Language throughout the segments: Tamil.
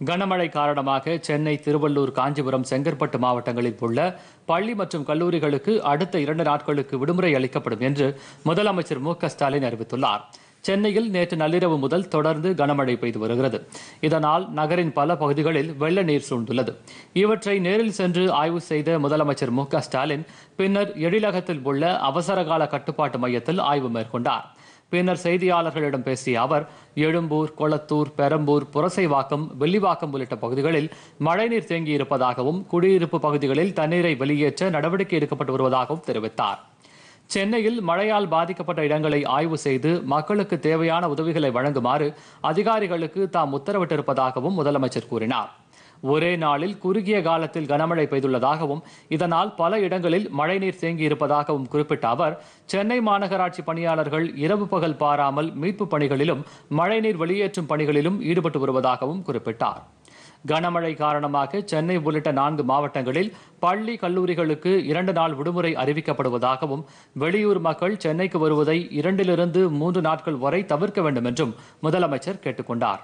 கனமழை காரணமாக சென்னை, திருவள்ளூர், காஞ்சிபுரம், செங்கற்பட்டு மாவட்டங்களில் உள்ள பள்ளி மற்றும் கல்லூரிகளுக்கு அடுத்த 2 நாட்களுக்கு விடுமுறை அளிக்கப்படும் என்று முதலமைச்சர் மு.க.ஸ்டாலின் அறிவித்துள்ளார். சென்னையில் நேற்று நள்ளிரவு முதல் தொடர்ந்து கனமழை பெய்து வருகிறது. இதனால் நகரின் பல பகுதிகளில் வெள்ள நீர் சூழ்ந்துள்ளது. இவற்றை நேரில் சென்று ஆய்வு செய்த முதலமைச்சர் மு.க.ஸ்டாலின் பின்னர் எழிலகத்தில் உள்ள அவசரகால கட்டுப்பாட்டு மையத்தில் ஆய்வு மேற்கொண்டார். பின்னர் செய்தியாளர்களிடம் பேசிய அவர், எழும்பூர், கொளத்தூர், பெரம்பூர், புரசைவாக்கம், வில்லிவாக்கம் உள்ளிட்ட பகுதிகளில் மழைநீர் தேங்கியிருப்பதாகவும் குடியிருப்பு பகுதிகளில் தண்ணீரை வெளியேற்ற நடவடிக்கை எடுக்கப்பட்டு வருவதாகவும் தெரிவித்தார். சென்னையில் மழையால் பாதிக்கப்பட்ட இடங்களை ஆய்வு செய்து மக்களுக்கு தேவையான உதவிகளை வழங்குமாறு அதிகாரிகளுக்கு தாம் உத்தரவிட்டிருப்பதாகவும் முதலமைச்சர் கூறினார். ஒரே நாளில் குறுகிய காலத்தில் கனமழை பெய்துள்ளதாகவும் இதனால் பல இடங்களில் மழைநீர் தேங்கியிருப்பதாகவும் குறிப்பிட்ட அவர், சென்னை மாநகராட்சி பணியாளர்கள் இரவு பகல் பாராமல் மீட்புப் பணிகளிலும் மழைநீர் வெளியேற்றும் பணிகளிலும் ஈடுபட்டு வருவதாகவும் குறிப்பிட்டார். கனமழை காரணமாக சென்னை உள்ளிட்ட 4 மாவட்டங்களில் பள்ளி, கல்லூரிகளுக்கு 2 நாள் விடுமுறை அறிவிக்கப்படுவதாகவும் வெளியூர் மக்கள் சென்னைக்கு வருவதை 2 to 3 நாட்கள் வரை தவிர்க்க வேண்டும் என்றும் முதலமைச்சர் கேட்டுக் கொண்டார்.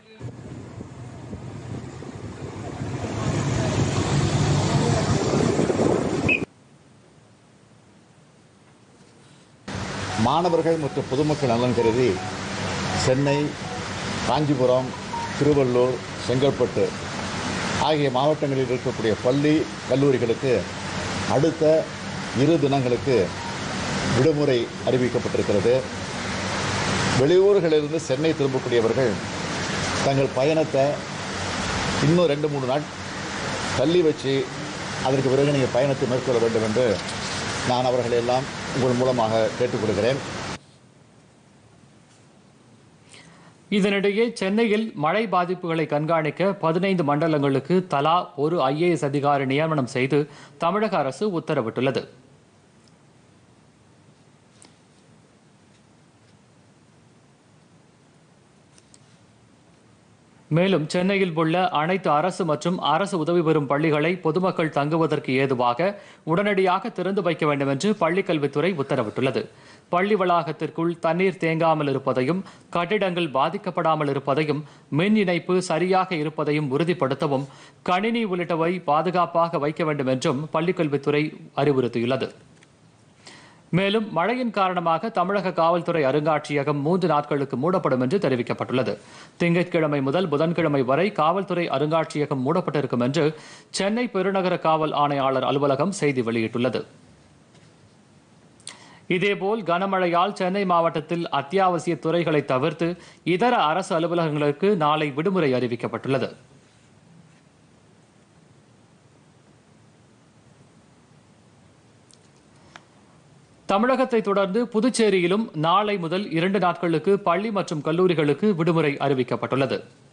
மாணவர்கள் மற்றும் பொதுமக்கள் நலன் கருதி சென்னை, காஞ்சிபுரம், திருவள்ளூர், செங்கற்பட்டு ஆகிய மாவட்டங்களில் இருக்கக்கூடிய பள்ளி, கல்லூரிகளுக்கு அடுத்த 2 தினங்களுக்கு விடுமுறை அறிவிக்கப்பட்டிருக்கிறது. வெளியூர்களிலிருந்து சென்னை திரும்பக்கூடியவர்கள் தங்கள் பயணத்தை இன்னும் 2-3 நாள் தள்ளி வச்சு அதற்கு பிறகு நீங்கள் பயணத்தை மேற்கொள்ள வேண்டும் என்று நான் அவர்களெல்லாம் உங்கள் மூலமாக கேட்டுக்கொள்கிறேன். இதனிடையே சென்னையில் மழை பாதிப்புகளை கண்காணிக்க 15 மண்டலங்களுக்கு தலா ஒரு IAS அதிகாரி நியமனம் செய்து தமிழக அரசு உத்தரவிட்டுள்ளது. மேலும் சென்னையில் உள்ள அனைத்து அரசு மற்றும் அரசு உதவி பெறும் பள்ளிகளை பொதுமக்கள் தங்குவதற்கு ஏதுவாக உடனடியாக திறந்து வைக்க வேண்டும் என்று பள்ளிக்கல்வித்துறை உத்தரவிட்டுள்ளது. பள்ளி வளாகத்திற்குள் தண்ணீர் தேங்காமல் இருப்பதையும், கட்டிடங்கள் பாதிக்கப்படாமல் இருப்பதையும், மின் இணைப்பு சரியாக இருப்பதையும் உறுதிப்படுத்தவும் கணினி உள்ளிட்டவை பாதுகாப்பாக வைக்க வேண்டும் என்றும் பள்ளிக்கல்வித்துறை அறிவுறுத்தியுள்ளது. மேலும் மழையின் காரணமாக தமிழக காவல்துறை அருங்காட்சியகம் 3 நாட்களுக்கு மூடப்படும் என்று தெரிவிக்கப்பட்டுள்ளது. திங்கட்கிழமை முதல் புதன்கிழமை வரை காவல்துறை அருங்காட்சியகம் மூடப்பட்டிருக்கும் என்று சென்னை பெருநகர காவல் ஆணையாளர் அலுவலகம் செய்தி வெளியிட்டுள்ளது. இதேபோல் கனமழையால் சென்னை மாவட்டத்தில் அத்தியாவசிய துறைகளை தவிர்த்து இதர அரசு அலுவலகங்களுக்கு நாளை விடுமுறை அறிவிக்கப்பட்டுள்ளது. தமிழகத்தை தொடர்ந்து புதுச்சேரியிலும் நாளை முதல் 2 நாட்களுக்கு பள்ளி மற்றும் கல்லூரிகளுக்கு விடுமுறை அறிவிக்கப்பட்டுள்ளது.